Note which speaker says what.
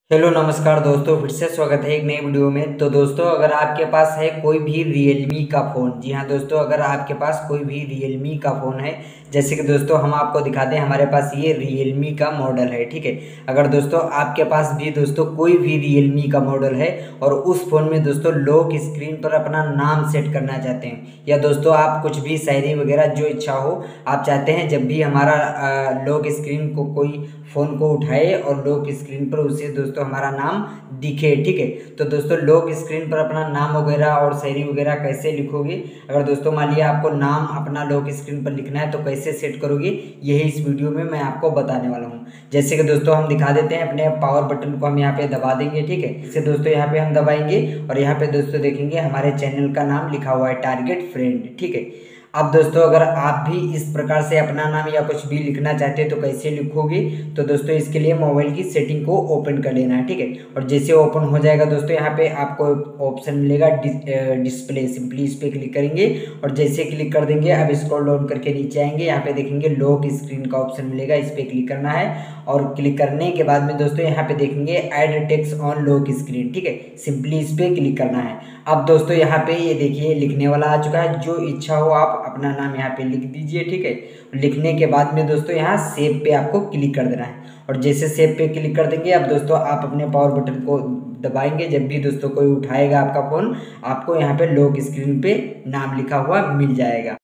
Speaker 1: Hello नमस्कार दोस्तों, फिर से स्वागत है एक नई वीडियो में। तो दोस्तों, अगर आपके पास है कोई भी रियलमी का फ़ोन, जी हाँ दोस्तों, अगर आपके पास कोई भी रियलमी का फ़ोन है, जैसे कि दोस्तों हम आपको दिखाते हैं, हमारे पास ये रियलमी का मॉडल है, ठीक है। अगर दोस्तों आपके पास भी दोस्तों कोई भी रियलमी का मॉडल है और उस फ़ोन में दोस्तों लॉक स्क्रीन पर अपना नाम सेट करना चाहते हैं, या दोस्तों आप कुछ भी शायरी वगैरह जो इच्छा हो आप चाहते हैं जब भी हमारा लॉक स्क्रीन को कोई फ़ोन को उठाए और लॉक स्क्रीन पर उसे दोस्तों हमारा नाम दिखे, ठीक है। तो दोस्तों लॉक स्क्रीन पर अपना नाम वगैरह और शायरी वगैरह कैसे लिखोगे, अगर दोस्तों मान लिया आपको नाम अपना लॉक स्क्रीन पर लिखना है तो कैसे सेट करोगे, यही इस वीडियो में मैं आपको बताने वाला हूँ। जैसे कि दोस्तों हम दिखा देते हैं, अपने पावर बटन को हम यहाँ पे दबा देंगे, ठीक है। इससे दोस्तों यहाँ पे हम दबाएंगे और यहाँ पे दोस्तों देखेंगे हमारे चैनल का नाम लिखा हुआ है टारगेट फ्रेंड, ठीक है। अब दोस्तों अगर आप भी इस प्रकार से अपना नाम या कुछ भी लिखना चाहते हैं तो कैसे लिखोगे, तो दोस्तों इसके लिए मोबाइल की सेटिंग को ओपन कर लेना है, ठीक है। और जैसे ओपन हो जाएगा दोस्तों, यहाँ पे आपको ऑप्शन मिलेगा डिस्प्ले, सिंपली इस पर क्लिक करेंगे और जैसे क्लिक कर देंगे, अब स्क्रॉल डाउन करके नीचे आएंगे, यहाँ पे देखेंगे लॉक स्क्रीन का ऑप्शन मिलेगा, इस पर क्लिक करना है। और क्लिक करने के बाद में दोस्तों यहाँ पे देखेंगे add text on lock screen, ठीक है, सिंपली इस पर क्लिक करना है। अब दोस्तों यहाँ पे ये देखिए लिखने वाला आ चुका है, जो इच्छा हो आप अपना नाम यहाँ पे लिख दीजिए, ठीक है। लिखने के बाद में दोस्तों यहाँ सेव पे आपको क्लिक कर देना है और जैसे सेव पे क्लिक कर देंगे, अब दोस्तों आप अपने पावर बटन को दबाएंगे, जब भी दोस्तों कोई उठाएगा आपका फ़ोन, आपको यहाँ पे लॉक स्क्रीन पे नाम लिखा हुआ मिल जाएगा।